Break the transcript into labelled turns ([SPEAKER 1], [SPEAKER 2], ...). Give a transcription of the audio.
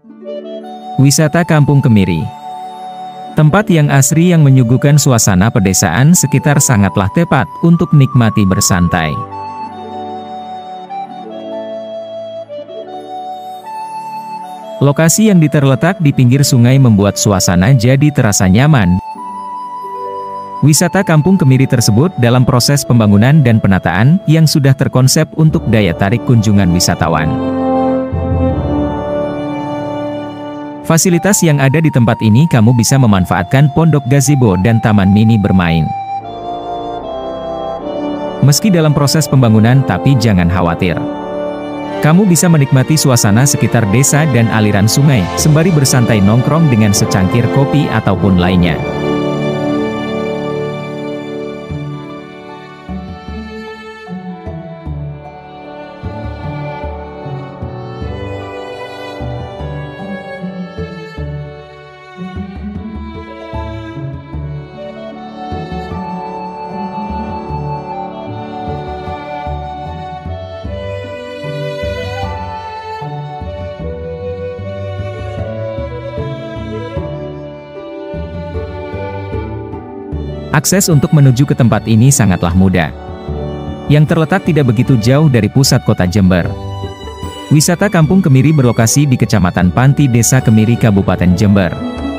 [SPEAKER 1] Wisata Kampung Kemiri. Tempat yang asri yang menyuguhkan suasana pedesaan sekitar sangatlah tepat untuk nikmati bersantai. Lokasi yang terletak di pinggir sungai membuat suasana jadi terasa nyaman. Wisata Kampung Kemiri tersebut dalam proses pembangunan dan penataan yang sudah terkonsep untuk daya tarik kunjungan wisatawan. Fasilitas yang ada di tempat ini kamu bisa memanfaatkan pondok gazebo dan taman mini bermain. Meski dalam proses pembangunan tapi jangan khawatir. Kamu bisa menikmati suasana sekitar desa dan aliran sungai, sembari bersantai nongkrong dengan secangkir kopi ataupun lainnya. Akses untuk menuju ke tempat ini sangatlah mudah. Yang terletak tidak begitu jauh dari pusat kota Jember. Wisata Kampung Kemiri berlokasi di Kecamatan Panti, Desa Kemiri, Kabupaten Jember.